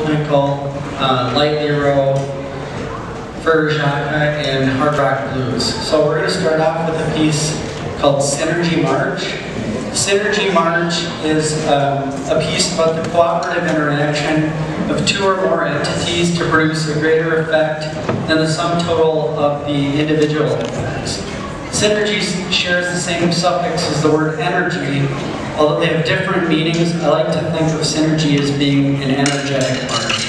Twinkle, Light Hero, Fur Jaka, and Hard Rock Blues. So we're going to start off with a piece called Synergy March. Synergy March is a piece about the cooperative interaction of two or more entities to produce a greater effect than the sum total of the individual effects. Synergy shares the same suffix as the word energy, although they have different meanings. I like to think of synergy as being an energetic march.